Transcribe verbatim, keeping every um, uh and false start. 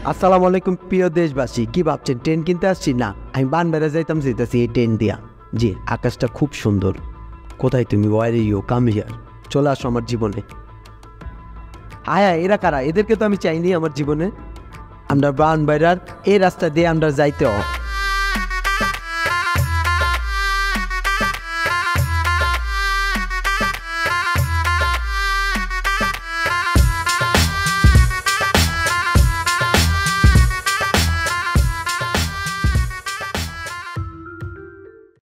আসসালামু আলাইকুম প্রিয় দেশবাসী, কি ভাবছেন ট্রেন কিনতে আসছি? না, আমি বানবাড়িয়া যাইতাম যেতেছি এই ট্রেন দিয়া। জি, আকাশটা খুব সুন্দর। কোথায় তুমি? ওয়ার ইউ কাম হিয়ার, চলে আসো আমার জীবনে। আয়া এরা কারা? এদেরকে তো আমি চাইনি আমার জীবনে। আমরা ব্রাহ্মণবাড়িয়ার এই রাস্তা দিয়ে আমরা যাইতে